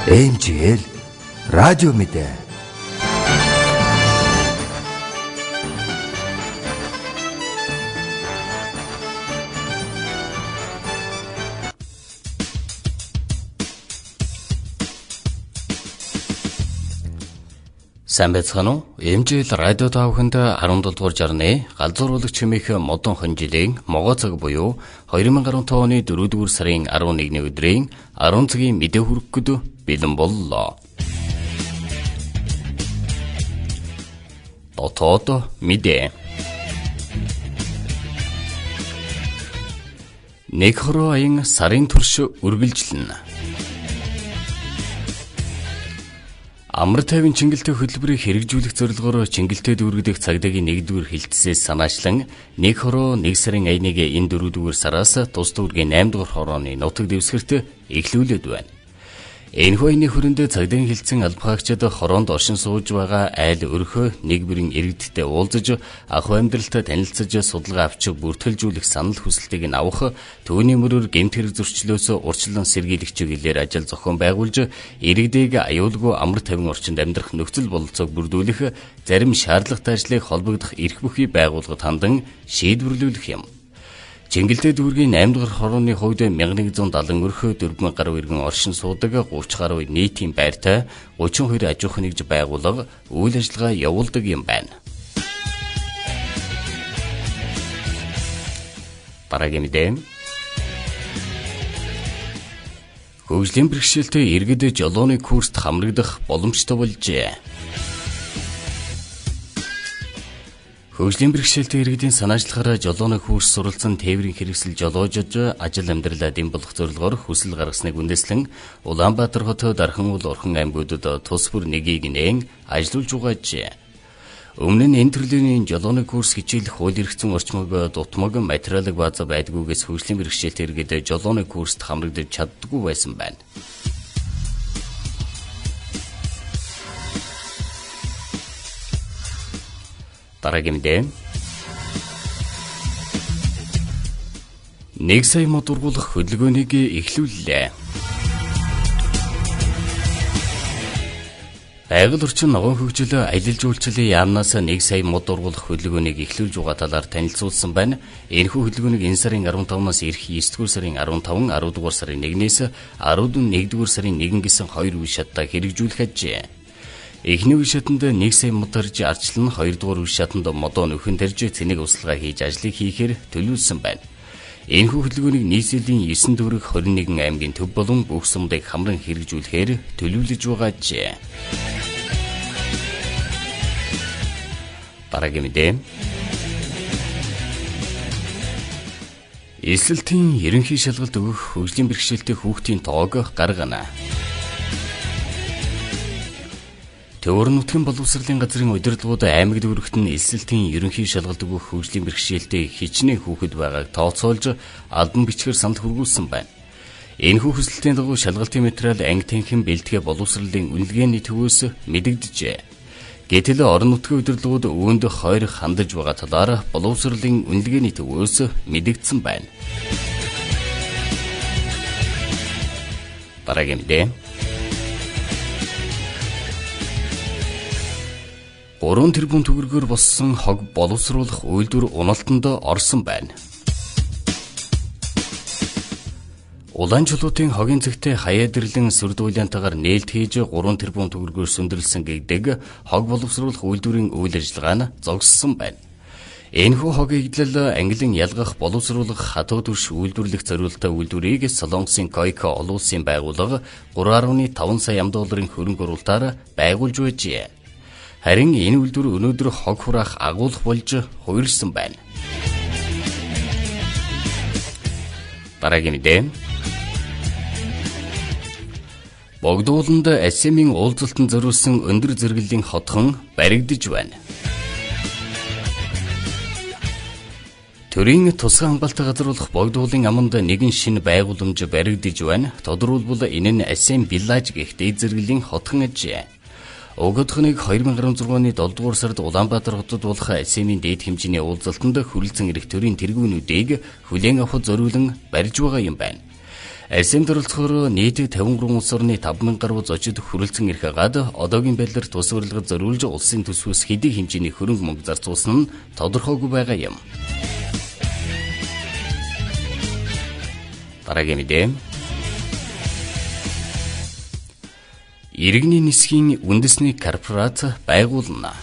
ЭМЖЛ радио мэдээ. Сайн байцгаана уу? ЭМЖЛ радио таавханд 17 дугаар жарны галзууруулагч хэмээх модон хон жилийн могоо цаг буюу 2015 оны 4 дугаар сарын 11-ний өдрийн 10 цагийн мэдээ хүргэхэд бэлэн боллоо. Дотоод мэдээ. Нэг хороо аян сарын турш үргэлжилнэ. Амар тайван чингэлтэй хөтөлбөрийг хэрэгжүүлэх зорилгоор чингэлтэй дүүргэх цагдаагийн 1-р хилтсээс санаачлан нэг хороо 1 сарын 1-ийг энэ 4-р сараас тус дүүргийн 8-р хорооны нутаг дэвсгэрт эхлүүлээд байна. Энэхүү айны хүрээнд цагдаагийн хилцэн албахаагчид хороонд оршин сууж байгаа айл өрхөө нэг бүрийн иргэдтэй уулзаж ах амьдралтай танилцаж судалгаа авч бүртгэлжүүлэх санал хүсэлтийг нь авах түүний мөрөөр гэмт хэрэг зөрчлөөс урьдчилан сэргийлэгч гэлээр ажил зохион байгуулж иргэдийг аюулгүй амар тайван орчинд амьдрах нөхцөл бололцоог бүрдүүлэх зарим шаардлагатай ажлыг холбогдох эрх бүхий байгууллагад хандан шийдвэрлүүлэх юм. Чингэлтэй дүүргийн 8-р хорооны хувьд 1170 өрхөө 4000 гаруй иргэн оршин суудаг 30 гаруй нийтийн байртай 32 аж ахуйн нэгж байгууллага үйл ажиллагаа явуулдаг юм байна. Дараагийн мэдээ. Хөгжлийн бэрхшээлтэй иргэд жолооны курст хамрагдах боломжтой болжээ. Хөгжлийн бэрхшээлтэй иргэдийн санаачлахаараа жолооны курс суралцсан тээврийн хэрэгсэл жолоожож ажил амьдралаа дэм болгох зорилгоор хүсэл гаргасныг үндэслэн Улаанбаатар хот Дархан уул Орхон аймагуудад тус бүр нэгийг нээн ажиллуулж байгаажээ. Өмнө нь энэ төрлийн жолооны курс хичээлэх хууль эрхцэн орчмог дутмаг материалыг база байдгүйгээс хөгжлийн бэрхшээлтэй иргэд жолооны курст хамрагдаж чаддаггүй байсан байна. Дараагийн мэдээ. 1 сая мод ургуулах хөдөлгөөнийг эхлүүллээ. Байгаль орчин ногоон хөгжил аялал жуулчлалын яамнаас 1 сая мод ургуулах хөдөлгөөнийг эхлүүлж байгаа талаар танилцуулсан байна. Энэхүү хөдөлгөөнийг энэ сарын 15-наас ирэх 9-р сарын 15, 10-р сарын 1-ээс 11-р сарын 1 гэсэн 2 үе шаттай хэрэгжүүлэх ажээ. Эхний үе шатанд 1 сая мод тарж арчлан 2-р үе шатанд модоо нөхөн тарж цэник услага хийж ажлыг хийхээр төлөвлөсөн байна. Энэхүү хөдөлгөөнийг нийслэлийн 9 дүүрэг 21 аймгийн төв болон бүх сумдыг хамран хэрэгжүүлэхээр төлөвлөж байгаа ажээ. Дараагийн мэдээ. Эсэлтийн ерөнхий шалгалт өгөх хөгжлийн бэрхшээлтэй хүүхдийн тоог гаргана. Төвөр нутгийн боловсролын газрын удирдлагууд аймаг дүүрэгт нь эсэлтийн ерөнхий шалгалт өгөх хөгжлийн бэрхшээлтэй хичнээн хүүхэд байгааг тооцоолж албан бичгээр санал хүргүүлсэн байна. Энэхүү хүсэлтийн дагуу шалгалтын материал анги танхим бэлтгэ боловсролын үнэлгээний төвөөс мэдэгдэжээ. Гэтэл орон нутгийн удирдлагууд үүнд хойр хандаж байгаа талаар боловсролын үнэлгээний төвөөс мэдэгдсэн байна. Дараагийн мэдээ. 3 тэрбум төгрөгөөр боссон хог боловсруулах үйлдвэр уналтанд орсон байна. Улаан чулуутын хогийн цэгтээ хаяа дэрлэн сүрд уйлаантайгаар нээлт хийж 3 тэрбум төгрөгөөр сүндэрлсэн гэгдэг хог боловсруулах үйлдвэрийн үйл ажиллагаа нь зогссон байна. Энэхүү хогийн эглэл англин ялгах боловсруулах хатуу түвш үйлдвэрлэх зорилттой үйлдвэрийг Солонгосын Койко олон улсын байгууллага 3.5 сая $ын хөрөнгө оруулалтаар байгуулж байжээ. Харин энэ үйлдвэр өнөөдөр хог хураах агуулга болж хувирсан байна. Дараагийн мэдээ. Богдууланд АСЕМ-ийн уулзалтанд зориулсан өндөр зэрэглэлийн хотхон баригдаж байна. Төрийн тусгай хамгаалалтын газар болох Богдуулын аманд нэгэн шинэ байгууламж баригдаж байна. Тодорхойлбол энэ нь АСЕМ Village гэх дэд зэрэглэлийн хотхон ажээ. Угдхныг 2016 оны 7 дугаар сард Улаанбаатар хотод болох АСЕМ-ийн дээд хэмжээний уулзалтанд хүрэлцэн ирэх төрийн тэргүүнүүдийг хүлээн авахд зориулан барьж байгаа юм байна. АСЕАН-д оролцохоор нийт 53 улс орны 5,000 гаруй зочид хүрэлцэн ирэх гад одоогийн байдлаар тус урилгад зориулж улсын төсвөөс хэдий хэмжээний хөрөнгө мөнгө зарцуулсан нь тодорхойгүй байгаа юм. Дараагийн мэдээ. Иргэний нисхийн үндэсний корпорац байгуулна.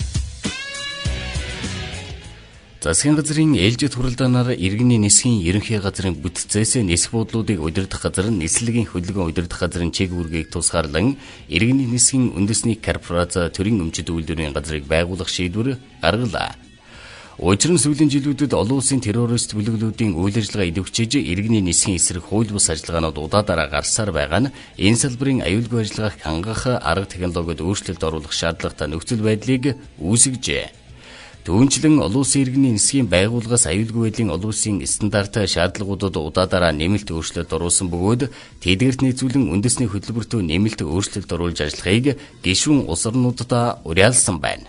Засгийн газрын ээлжид хуралдаанаар иргэний нисхийн ерөнхий газрын бүтцээс нисэх буудлуудыг удирдах газар, нислэгийн хөдөлгөөн удирдах газрын чиг үүргийг тусгаарлан иргэний нисхийн үндэсний корпорац төрийн өмчит үйлдвэрийн газрыг байгуулах шийдвэр гаргалаа. Учир нь сүүлийн жилүүдэд олон улсын террорист бүлэглүүдийн үйл ажиллагаа идэвхжиж иргэний нисхийн эсрэг хууль бус ажиллагаанууд удаадараа гарсаар байгаа нь энэ салбарын аюулгүй ажиллагааг хангах арга технологид өөрчлөлт оруулах шаардлагатай нөхцөл байдлыг үүсгэжээ. Түүнчлэн олон улсын иргэний нисхийн байгууллагаас аюулгүй байдлын олон улсын стандарт шаардлагуудад удаадараа нэмэлт өөрчлөлт оруулсан бөгөөд тэдгээрт нийцүүлэн үндэсний хөтөлбөртөө нэмэлт өөрчлөлт оруулж ажиллахыг гишүүн улс орнуудад уриалсан байна.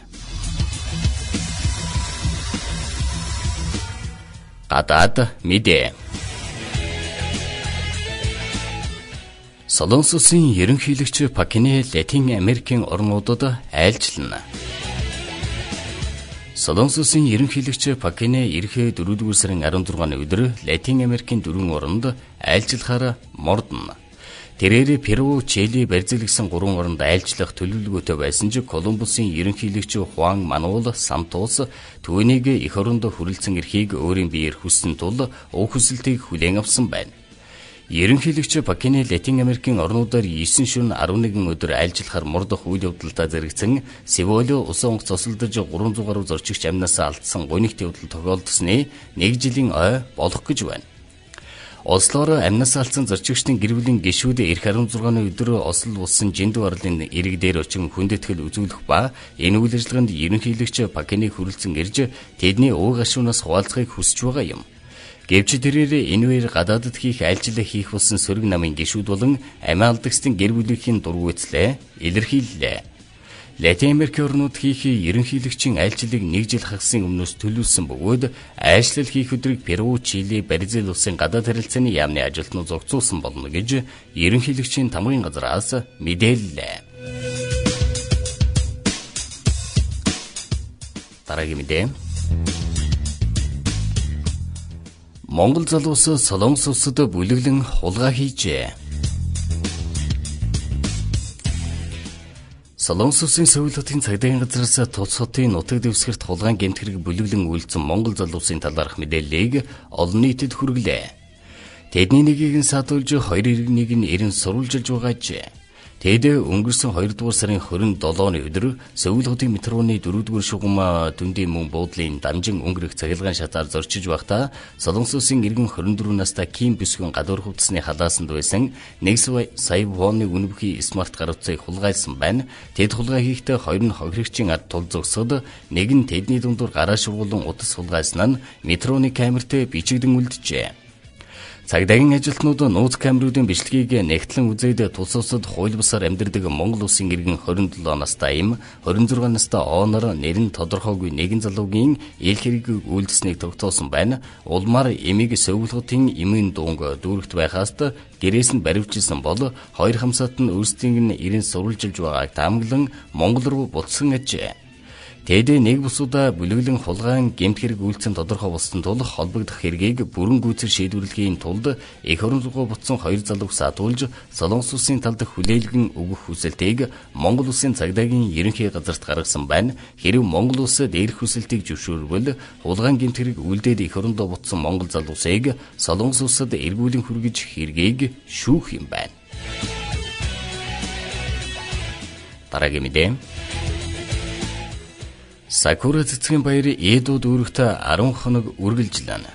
Гадаад мэдээ. Солонгос улсын ерөнхийлөгч Пак Кын Хэ Латин Америкийн орнуудад айлчлана. Солонгос улсын ерөнхийлөгч Пак Кын Хэ ирэх 4-р сарын 16-ны өдөр Латин Америкийн 4 оронд айлчлахаар мордно. Тэрээр Перу, Чили, Бразил гэсэн 3 оронд айлчлах төлөвлөгөөтэй байсан ч Колумбусын ерөнхийлөгч Хуан Мануэл Сантос түүнийг эх оронд хүрэлцэн ирэхийг өөрийн биеэр хүссэн тул уг хүсэлтийг хүлээн авсан байна. Ерөнхийлөгч Пак Кын Хэ Латин Америкийн орнуудаар 9 шөнө 11 өдөр айлчлахаар мордох үйл явдалтай зэрэгцэн Сеул усан онгоц цосолдож 300 гаруй зорчигч амнасаа алдсан гонигт явдал тохиолдсны 1 жилийн ой болох гэж байна. Ослоор амнасаа алдсан зорчигчдын гэр бүлийн гишүүд эх 16-ны өдөр Осло улсын Жинду арлын ирэг дээр очин хүндэтгэл үзүүлэх ба энэ үйл ажиллагаанд ерөнхийлөгч Пак Кын Хэ хүрэлцэн ирж тэдний ууг гашуунаас хуваалцахыг хүсэж байгаа юм. Гэвч тэрээр энэ үеэр гадаадд хийх айлчлал хийх болсон сөрөг намын гишүүд болон амиа алдагчдын гэр бүлийнхэн дургуйцлээ илэрхийллээ. Латин Америк орнууд хийх ерөнхийлөгчийн айлчлалыг 1 жил хагасын өмнөөс төлөвлөсөн бөгөөд айлчлал хийх өдрийг Перу, Чили, Бразил улсын гадаад харилцааны яамны ажилтнууд зохицуулсан болно гэж ерөнхийлөгчийн тамгын газраас мэдээллээ. Дараагийн мэдээ. Монгол залуус Солонгос улсад бүлэглэн хулгай хийжээ. Солонгос улсын Сөүл хотын цагдаагийн газраас Тулс хотын нутаг дэвсгэрт хулгайн гэмт хэрэг бүлэглэн үйлдсэн Монгол залуусын талаарх мэдээллийг олон нийтэд хүргэлээ. Тэдний нэгийг нь садуулж 2 иргэнийг нь эрен сурвалжилж байгааж. Тэд өнгөрсөн 2-р сарын 27-ны өдөр Сөүл хотын метроны 4-р шугам дүндийн мөн буудлын дамжин өнгөрөх цахилгаан шатаар зорчиж байхдаа Солонгос улсын иргэн 24 настай Ким Бүсгүн гадуур хувцсны халаасанд байсан 1 сая вонны үнэбхий смарт гар утсыг хулгайлсан байна. Тэд хулгай хийхдээ 2 нь хохирогчийн ард тул зогсоод нэг нь тэдний дундуур гараа шургуулсан утас хулгайлсан нь метроны камерт бичигдэн үлджээ. Цагдаагийн ажилтнууд нууц камеруудын бичлэгийг нэгтлэн үзээд тус улсад хууль бусаар амьдардаг Монгол улсын иргэн 27 настай им 26 настай оонор нэр нь тодорхойгүй нэгэн залуугийн ил хэргийг үйлдэснийг тогтоосон байна. Улмаар эмийг Сөүл хотын эмийн дуунг дүүрэгт байхаас гэрээс нь баривчилсан бол хоёр хамсаат нь өөрсдийн ирэн сурвалжилж байгааг таамаглан Монгол руу буцсан ажээ. Тэд нэг бусудаа бүлэглэн хулгайн гэмт хэрэг үйлцэн тодорхой болсон тул холбогдох хэргийг бүрэн гүйцэр шийдвэрлэхийн тулд эх орон руу буцсан 2 залууг садуулж Солонгос улсын талд хүлээлгэн өгөх хүсэлтийг Монгол улсын цагдаагийн ерөнхий газарт гаргасан байна. Хэрэв Монгол улс дээрх хүсэлтийг зөвшөөрвөл хулгайн гэмт хэрэг үйлдээд эх орондоо буцсан Монгол залуусыг Солонгос улсад эргүүлэн хүргэж хэргийг шүүх юм байна. Дараагийн мэдээ. Сакура цэцгийн баяр Эдо дүүрэгт 10 хоног үргэлжлэнэ.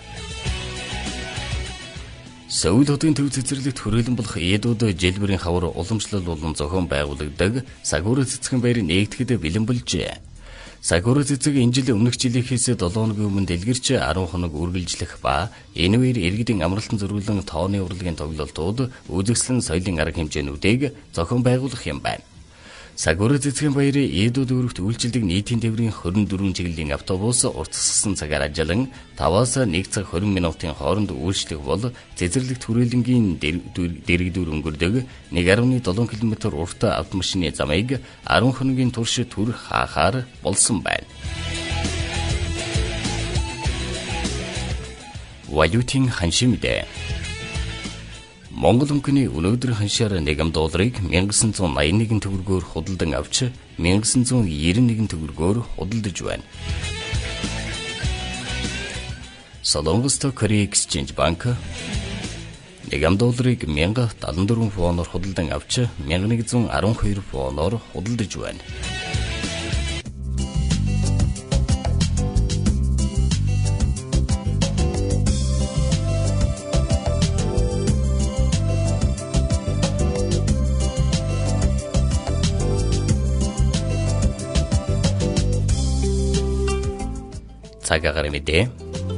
Сөүл хотын төв цэцэрлэгт хүрээлэн болох Эдод жилбэрийн хавар уламжлал болон зохион байгуулагддаг Сакура цэцгийн баяр нээгдэхэд бэлэн болжээ. Сакура цэцэг энэ жилийн өмнөх жилийнхээс 7 хоногийн өмнө дэлгэрч 10 хоног үргэлжлэх ба энэ үеэр иргэдийн амралтан зориулан тооны урлагийн тоглолтууд, үзэсгэлэн соёлын арга хэмжээнүүдийг зохион байгуулах юм байна. Сагвар цэцгийн баярын Эдүүд өргөт үйлчилдэг нийтийн тээврийн 24 чиглэлийн автобус уртасгсан цагаар ажиллан 5-аас 1 цаг 20 минутын хооронд үйлчлэх бол цэцэрлэгт хүрээлэнгийн дэрэгдүүр өнгөрдөг 1.7 км урт автомашины замыг 10 хоногийн турш түр хаахаар болсон байна. Валютын ханшийн мэдээ. Монгол өнгөний өнөөдрийн ханшаар $1 1981 төгрөгөөр худалдан авч 1991 төгрөгөөр худалдаж байна. Солонгос Korea Exchange Bank $1 1074 воноор худалдан авч 1112 воноор худалдаж байна. Цагаагаар мэдээ.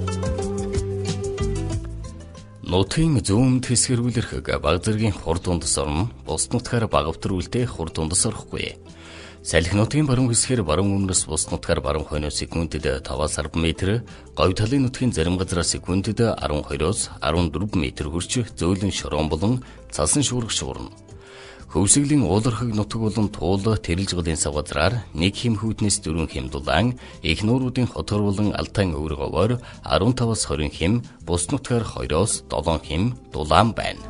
Нутгийн зүүн хэсгэрүүлэрхэг баг зэргийн хурд дундас орно. Бус нутгаар багавтар үлдээ хурд дундас орохгүй. Салхи нутгийн баруун хэсгээр баруун өмнөөс бус нутгаар баруун хойноос секундэд 5-аас 10 м, говь талын нутгийн зарим газраас секундэд 12-оос 14 м хүрч зөөлөн шорон болон цасан шуургаш урна. Хөвсгөлийн уулархаг нутаг болон Туул тэрэлж голын сав газраар 1 хим хүүтнээс 4 хим дулаан, их нууруудын хотор болон Алтай өвөргөөр 15-аас 20 хим, бус нутгаар 2-оос 7 хим дулаан байна.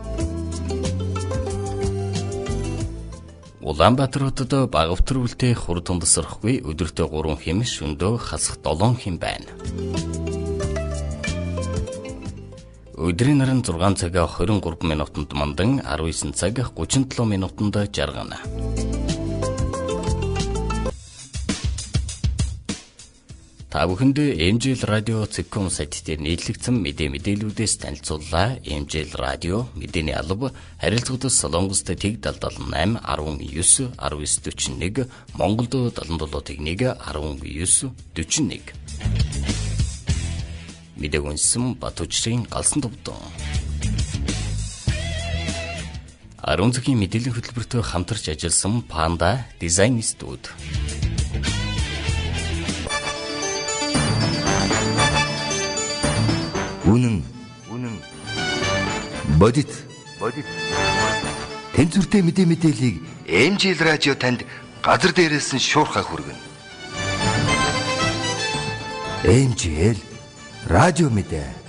Улаанбаатар хотод багавтар үлдээ хурд дундас орохгүй, өдөртөө 3 хим, шөнөдөө хасах 7 хим байна. Өдрийн наран 6 цаг 23 минутанд мандан, 19 цаг 37 минутанд жаргана. Та бүхэнд MJL радио Цэкком сайт дээр нийтлэгдсэн мэдээлүүдээс танилцууллаа. MJL радио мэдээний алба харилцагчдаас Солонгост тэг 78 19 1941, Монголд 77 19 41. Мэдээг уншсан Батүчрийн галсан төвдөн. Арван цагийн мэдээллийн хөтөлбөртөө хамтарч ажилласан Panda Design Studio. Үнэн. Бодит. Тэнцвэртэй мэдээллийг MJL радио танд газар дээрээс нь шуурхай хүргэнэ. MJL радио мэдээ.